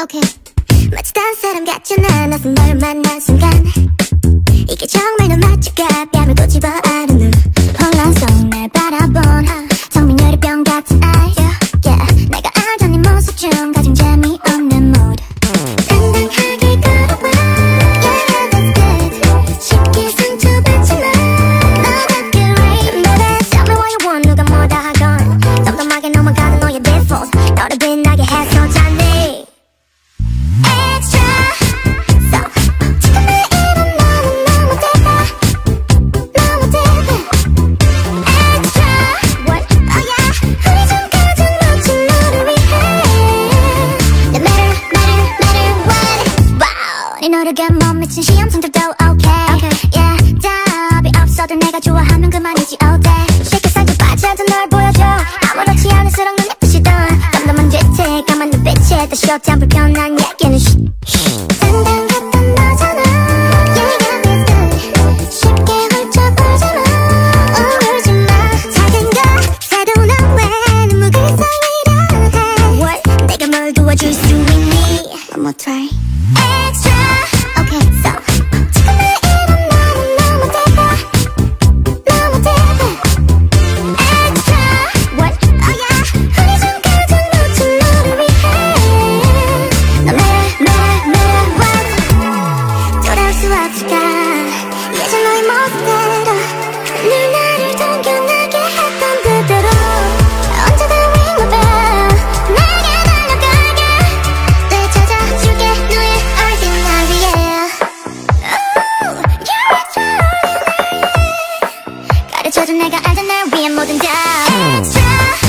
Okay. 마치 딴 사람 같잖아. 낯선 널 만난 순간 이게 정말 너 맞을까? 뺨을 꼬집어 아는 눈 혼란 속 날 바라본 성민열의 같은 eye. Yeah. 내가 알던 네 모습 중 가장 재미없는 mood. 당당하게 걸어봐. Yeah, that's good. 쉽게 상처받지 마. 너답게 rate. Baby, tell me what you want. 누가 뭐다 하건 덤덤하게 넘어가는 너의 default. 너를 빛나게 해서 자네. Extra. So 지금 내 이런 너는 너무 대박. 너무 대박. Extra. What? Oh yeah. 우리 좀 가진 멋진 너를 위해. No matter what. Wow. 네 노력에 못 미친 시험생들도 okay. Yeah. 답이 없어도 내가 좋아하면 그만이지 all day. 쉽게 살짝 빠져든 널 보여줘. 아무렇지 않을수록 눈에 부시던 덤덤한 뒤태 까만 눈빛에 다시 없던 불편한 얘기는 당당했던 너잖아. Yeah, yeah, that's good. 쉽게 훌쩍 울지마. 울지마. 작은 것 사도 넌 왜 눈물 글썽이라 해. What? 내가 뭘 도와줄 수 있니? One more try. Extra. Okay, so 지금 내 이런 너는 너무 대박. 너무 대박. Extra. What? Oh yeah. 우리 좀 가진 멋진 너를 위해. No matter what. 돌아올 수 없을까? 예전 너의 모습대로 늘 나를 동경하게 했던 그대로 언제든 ring my bell. 내게 달려가게 늘 찾아줄게 너의 everything 날 위해. Oh, you're extraordinary. 가르쳐준 내가 알던 날 위해 뭐든 다 extra.